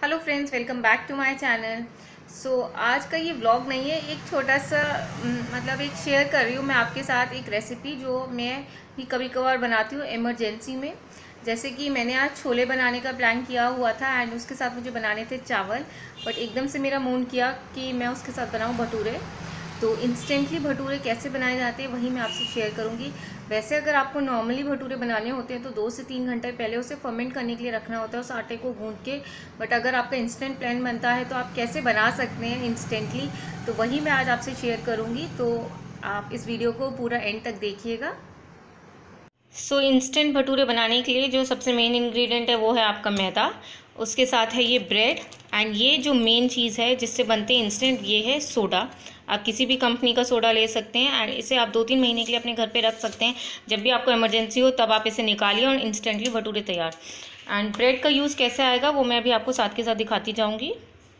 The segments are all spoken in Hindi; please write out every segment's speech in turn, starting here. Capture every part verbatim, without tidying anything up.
Hello friends, welcome back to my channel. So आज का ये व्लॉग नहीं है, एक छोटा सा म, मतलब एक शेयर कर रही हूँ मैं आपके साथ एक रेसिपी जो मैं भी कभी कभार बनाती हूँ इमरजेंसी में। जैसे कि मैंने आज छोले बनाने का प्लान किया हुआ था एंड उसके साथ मुझे बनाने थे चावल, बट एकदम से मेरा मूड किया कि मैं उसके साथ बनाऊँ भटूरे। तो इंस्टेंटली भटूरे कैसे बनाए जाते हैं वही मैं आपसे शेयर करूंगी। वैसे अगर आपको नॉर्मली भटूरे बनाने होते हैं तो दो से तीन घंटे पहले उसे फर्मेंट करने के लिए रखना होता है उस आटे को गूंद के। बट अगर आपका इंस्टेंट प्लान बनता है तो आप कैसे बना सकते हैं इंस्टेंटली, तो वही मैं आज आपसे शेयर करूंगी। तो आप इस वीडियो को पूरा एंड तक देखिएगा। सो इंस्टेंट भटूरे बनाने के लिए जो सबसे मेन इंग्रेडिएंट है वो है आपका मैदा, उसके साथ है ये ब्रेड, एंड ये जो मेन चीज़ है जिससे बनते हैं इंस्टेंट ये है सोडा। आप किसी भी कंपनी का सोडा ले सकते हैं एंड इसे आप दो तीन महीने के लिए अपने घर पे रख सकते हैं। जब भी आपको इमरजेंसी हो तब आप इसे निकालिए और इंस्टेंटली भटूरे तैयार। एंड ब्रेड का यूज़ कैसे आएगा वो मैं अभी आपको साथ के साथ दिखाती जाऊँगी।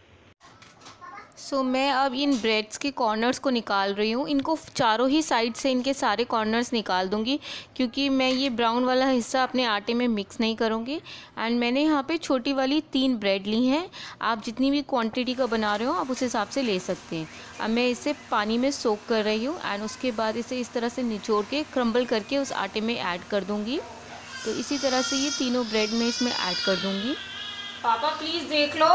सो so, मैं अब इन ब्रेड्स के कॉर्नर्स को निकाल रही हूँ। इनको चारों ही साइड से इनके सारे कॉर्नर्स निकाल दूँगी क्योंकि मैं ये ब्राउन वाला हिस्सा अपने आटे में मिक्स नहीं करूँगी। एंड मैंने यहाँ पे छोटी वाली तीन ब्रेड ली हैं। आप जितनी भी क्वांटिटी का बना रहे हो आप उस हिसाब से ले सकते हैं। अब मैं इसे पानी में सोक कर रही हूँ एंड उसके बाद इसे इस तरह से निचोड़ के क्रम्बल करके उस आटे में ऐड कर दूँगी। तो इसी तरह से ये तीनों ब्रेड में इसमें ऐड कर दूँगी। पापा प्लीज़ देख लो,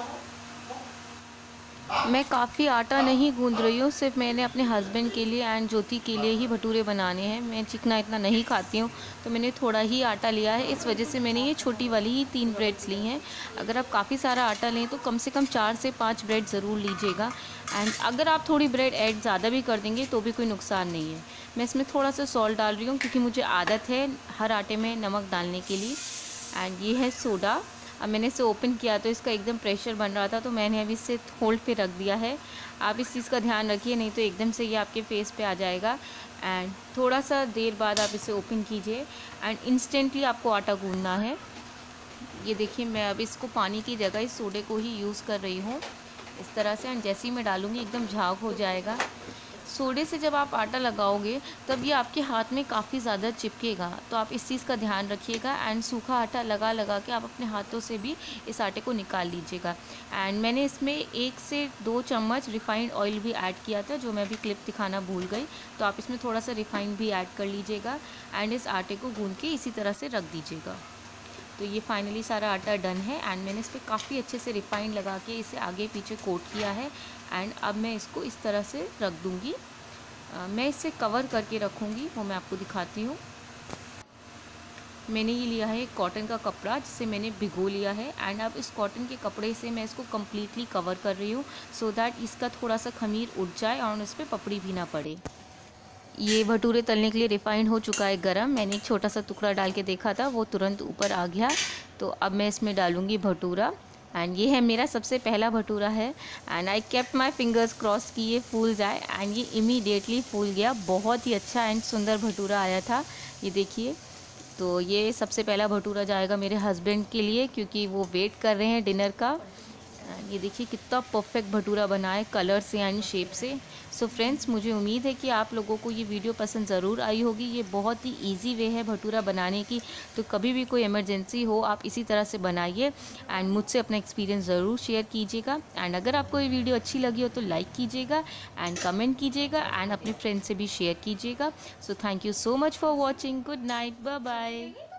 मैं काफ़ी आटा नहीं गूंद रही हूँ, सिर्फ मैंने अपने हस्बैंड के लिए एंड ज्योति के लिए ही भटूरे बनाने हैं। मैं चिकना इतना नहीं खाती हूँ तो मैंने थोड़ा ही आटा लिया है, इस वजह से मैंने ये छोटी वाली ही तीन ब्रेड्स ली हैं। अगर आप काफ़ी सारा आटा लें तो कम से कम चार से पाँच ब्रेड ज़रूर लीजिएगा। एंड अगर आप थोड़ी ब्रेड ऐड ज़्यादा भी कर देंगे तो भी कोई नुकसान नहीं है। मैं इसमें थोड़ा सा सॉल्ट डाल रही हूँ क्योंकि मुझे आदत है हर आटे में नमक डालने के लिए। एंड ये है सोडा। अब मैंने इसे ओपन किया तो इसका एकदम प्रेशर बन रहा था तो मैंने अभी इसे होल्ड पे रख दिया है। आप इस चीज़ का ध्यान रखिए, नहीं तो एकदम से ये आपके फेस पे आ जाएगा। एंड थोड़ा सा देर बाद आप इसे ओपन कीजिए एंड इंस्टेंटली आपको आटा गूंदना है। ये देखिए, मैं अब इसको पानी की जगह इस सोडे को ही यूज़ कर रही हूँ इस तरह से। एंड जैसे ही मैं डालूँगी एकदम झाग हो जाएगा। सोडे से जब आप आटा लगाओगे तब ये आपके हाथ में काफ़ी ज़्यादा चिपकेगा, तो आप इस चीज़ का ध्यान रखिएगा। एंड सूखा आटा लगा लगा के आप अपने हाथों से भी इस आटे को निकाल लीजिएगा। एंड मैंने इसमें एक से दो चम्मच रिफाइंड ऑयल भी ऐड किया था जो मैं भी क्लिप दिखाना भूल गई, तो आप इसमें थोड़ा सा रिफाइंड भी ऐड कर लीजिएगा। एंड इस आटे को गूंद के इसी तरह से रख दीजिएगा। तो ये फाइनली सारा आटा डन है एंड मैंने इस पर काफ़ी अच्छे से रिफाइंड लगा के इसे आगे पीछे कोट किया है। एंड अब मैं इसको इस तरह से रख दूँगी। मैं इसे कवर करके रखूँगी, वो मैं आपको दिखाती हूँ। मैंने ये लिया है कॉटन का कपड़ा जिसे मैंने भिगो लिया है। एंड अब इस कॉटन के कपड़े से मैं इसको कम्प्लीटली कवर कर रही हूँ सो दैट इसका थोड़ा सा खमीर उठ जाए और उस पर पपड़ी भी ना पड़े। ये भटूरे तलने के लिए रिफाइंड हो चुका है गरम। मैंने एक छोटा सा टुकड़ा डाल के देखा था, वो तुरंत ऊपर आ गया। तो अब मैं इसमें डालूँगी भटूरा। एंड ये है मेरा सबसे पहला भटूरा है। And I kept my fingers cross कि ये फूल जाए। एंड ये इमीडिएटली फूल गया। बहुत ही अच्छा एंड सुंदर भटूरा आया था, ये देखिए। तो ये सबसे पहला भटूरा जाएगा मेरे हस्बैंड के लिए क्योंकि वो वेट कर रहे हैं डिनर का। ये देखिए कितना परफेक्ट भटूरा बना है कलर से एंड शेप से। सो फ्रेंड्स, मुझे उम्मीद है कि आप लोगों को ये वीडियो पसंद ज़रूर आई होगी। ये बहुत ही इजी वे है भटूरा बनाने की, तो कभी भी कोई इमरजेंसी हो आप इसी तरह से बनाइए। एंड मुझसे अपना एक्सपीरियंस ज़रूर शेयर कीजिएगा। एंड अगर आपको ये वीडियो अच्छी लगी हो तो लाइक कीजिएगा एंड कमेंट कीजिएगा एंड अपने फ्रेंड्स से भी शेयर कीजिएगा। So thank you so much for watching. Good night, bye bye.